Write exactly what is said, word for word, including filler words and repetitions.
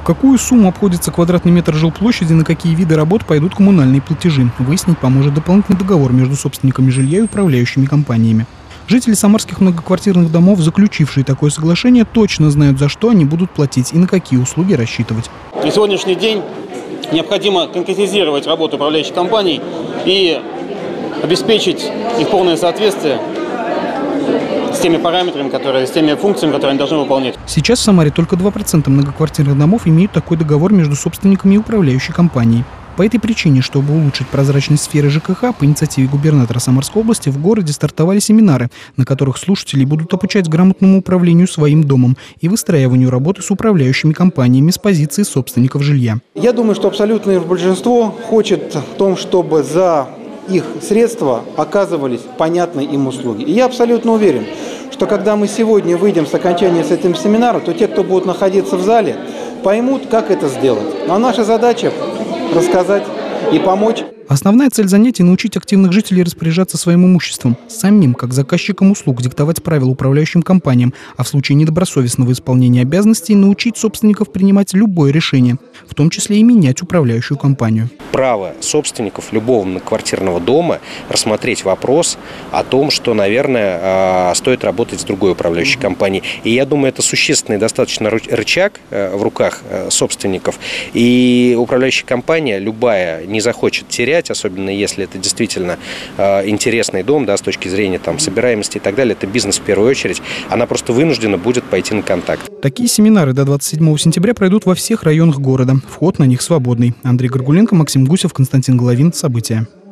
В какую сумму обходится квадратный метр жилплощади, на какие виды работ пойдут коммунальные платежи, выяснить поможет дополнительный договор между собственниками жилья и управляющими компаниями. Жители самарских многоквартирных домов, заключившие такое соглашение, точно знают, за что они будут платить и на какие услуги рассчитывать. На сегодняшний день необходимо конкретизировать работу управляющих компаний и обеспечить их полное соответствие с теми параметрами, которые, с теми функциями, которые они должны выполнять. Сейчас в Самаре только два процента многоквартирных домов имеют такой договор между собственниками и управляющей компанией. По этой причине, чтобы улучшить прозрачность сферы ЖКХ, по инициативе губернатора Самарской области в городе стартовали семинары, на которых слушатели будут обучать грамотному управлению своим домом и выстраиванию работы с управляющими компаниями с позиции собственников жилья. Я думаю, что абсолютное большинство хочет в том, чтобы за их средства оказывались понятные им услуги. И я абсолютно уверен, что когда мы сегодня выйдем с окончания с этим семинара, то те, кто будут находиться в зале, поймут, как это сделать. А наша задача – рассказать и помочь. Основная цель занятий – научить активных жителей распоряжаться своим имуществом, самим, как заказчикам услуг, диктовать правила управляющим компаниям, а в случае недобросовестного исполнения обязанностей научить собственников принимать любое решение, в том числе и менять управляющую компанию. Право собственников любого многоквартирного дома рассмотреть вопрос о том, что, наверное, стоит работать с другой управляющей компанией. И я думаю, это существенный достаточно рычаг в руках собственников. И управляющая компания любая не захочет терять, особенно если это действительно э, интересный дом, да, с точки зрения там, собираемости и так далее, это бизнес в первую очередь, она просто вынуждена будет пойти на контакт. Такие семинары до двадцать седьмого сентября пройдут во всех районах города. Вход на них свободный. Андрей Горгуленко, Максим Гусев, Константин Головин. События.